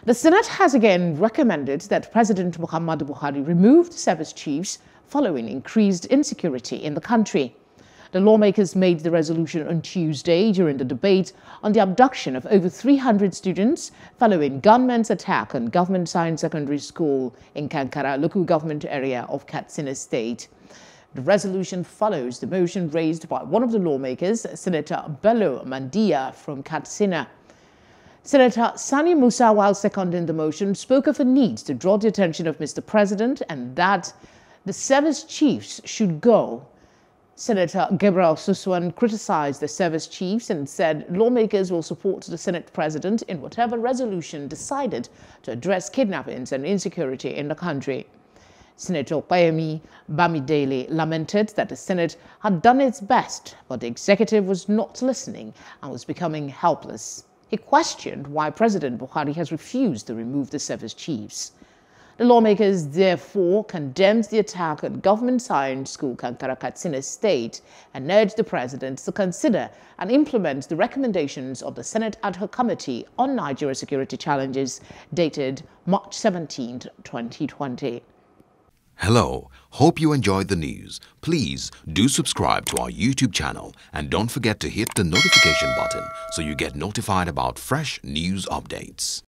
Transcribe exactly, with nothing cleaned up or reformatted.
The Senate has again recommended that President Muhammadu Buhari remove the service chiefs following increased insecurity in the country. The lawmakers made the resolution on Tuesday during the debate on the abduction of over three hundred students following gunmen's attack on Government Science Secondary School in Kankara, local government area of Katsina State. The resolution follows the motion raised by one of the lawmakers, Senator Bello Mandia from Katsina. Senator Sani Musa, while seconding the motion, spoke of a need to draw the attention of Mister President and that the service chiefs should go. Senator Gabriel Suswan criticized the service chiefs and said lawmakers will support the Senate President in whatever resolution decided to address kidnappings and insecurity in the country. Senator Opeyemi Bamidele lamented that the Senate had done its best, but the executive was not listening and was becoming helpless. He questioned why President Buhari has refused to remove the service chiefs. The lawmakers therefore condemned the attack on Government Science School Kankara, Katsina State and urged the President to consider and implement the recommendations of the Senate Ad Hoc Committee on Nigeria Security Challenges dated March seventeenth, twenty twenty. Hello, hope you enjoyed the news. Please do subscribe to our YouTube channel and don't forget to hit the notification button so you get notified about fresh news updates.